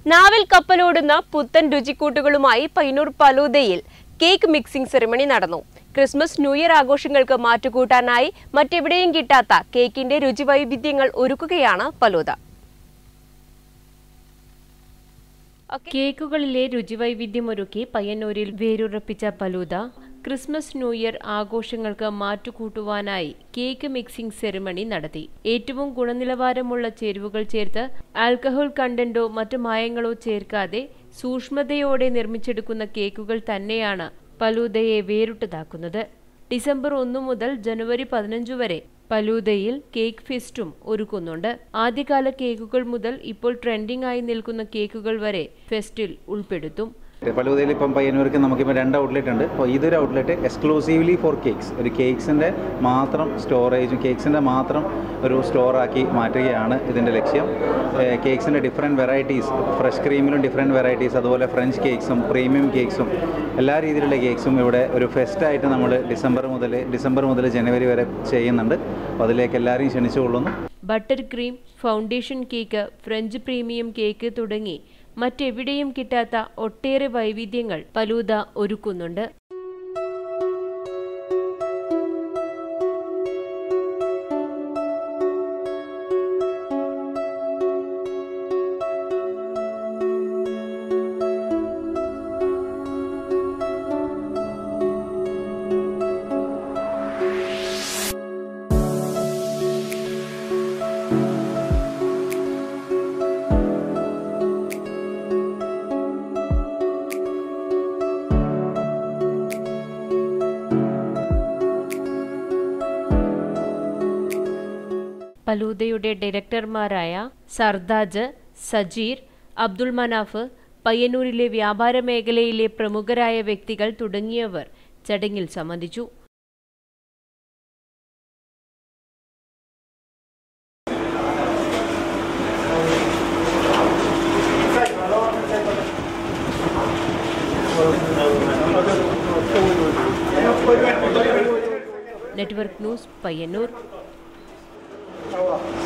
നാവിൽ കപ്പലോടുന്ന പുത്തൻ രുചിക്കൂട്ടുകളുമായി പയ്യന്നൂർ ഫലൂദയിൽ കേക്ക് മിക്സിംഗ് സെറിമണി നടന്നു. ക്രിസ്മസ് ന്യൂ ഇയർ ആഘോഷങ്ങൾക്ക് മാറ്റുകൂട്ടാനായി മറ്റെവിടെയും കിട്ടാത്ത കേക്കിന്റെ രുചിവൈവിധ്യങ്ങൾ ഒരുക്കുകയാണ് ഫലൂദ. കേക്കുകളിലെ രുചിവൈവിധ്യമൊരുക്കി പയ്യന്നൂരിൽ വേരുറപ്പിച്ച ഫലൂദ ക്രിസ്മസ് ന്യൂ ഇയർ ആഘോഷങ്ങൾക്ക് മാറ്റുകൂട്ടുവാനായി കേക്ക് മിക്സിംഗ് സെറിമണി നടത്തി. ഏറ്റവും ഗുണനിലവാരമുള്ള ചേരുവകൾ ചേർത്ത് ആൽക്കഹോൾ കണ്ടന്റോ മറ്റു മായങ്ങളോ ചേർക്കാതെ സൂക്ഷ്മതയോടെ നിർമ്മിച്ചെടുക്കുന്ന കേക്കുകൾ തന്നെയാണ് ഫലൂദയെ വേറിട്ടതാക്കുന്നത്. ഡിസംബർ 1 മുതൽ ജനുവരി 15 വരെ ഫലൂദയിൽ കേക്ക് ഫെസ്റ്റും ഒരുക്കുന്നുണ്ട്. ആദ്യകാല കേക്കുകൾ മുതൽ ഇപ്പോൾ ട്രെൻഡിംഗ് ആയി നിൽക്കുന്ന കേക്കുകൾ വരെ ഫെസ്റ്റിൽ ഉൾപ്പെടുത്തും. ഫലൂദയിൽ ഇപ്പം പയ്യന്നൂർക്ക് നമുക്കിപ്പോൾ 2 ഔട്ട്ലെറ്റ് ഉണ്ട്. അപ്പോൾ ഇതൊരു ഔട്ട്ലെറ്റ് എക്സ്ക്ലൂസീവ്ലി ഫോർ കേക്ക്സ്, ഒരു കേക്ക്സിൻ്റെ മാത്രം സ്റ്റോറേജും കേക്ക്സിൻ്റെ മാത്രം ഒരു സ്റ്റോറാക്കി മാറ്റുകയാണ് ഇതിൻ്റെ ലക്ഷ്യം. കേക്ക്സിൻ്റെ ഡിഫറെൻറ്റ് വെറൈറ്റീസ്, ഫ്രഷ് ക്രീമിലും ഡിഫറെൻറ്റ് വെറൈറ്റീസ്, അതുപോലെ ഫ്രഞ്ച് കേക്ക്സും പ്രീമിയം കേക്ക്സും എല്ലാ രീതിയിലുള്ള കേക്ക്സും ഇവിടെ ഒരു ഫെസ്റ്റായിട്ട് നമ്മൾ ഡിസംബർ മുതൽ ജനുവരി വരെ ചെയ്യുന്നുണ്ട്. അപ്പോൾ അതിലേക്ക് എല്ലാവരെയും ക്ഷണിച്ചുകൊള്ളുന്നു. Butter cream, foundation cake, French premium cake തുടങ്ങി മറ്റെവിടെയും കിട്ടാത്ത ഒട്ടേറെ വൈവിധ്യങ്ങൾ ഫലൂദ ഒരുക്കുന്നുണ്ട്. ഫലൂദയുടെ ഡയറക്ടർമാരായ സർദാജ്, സജീർ, അബ്ദുൾ മനാഫ്, പയ്യന്നൂരിലെ വ്യാപാര മേഖലയിലെ പ്രമുഖരായ വ്യക്തികൾ തുടങ്ങിയവർ ചടങ്ങിൽ സംബന്ധിച്ചു. Network news, Payyanur.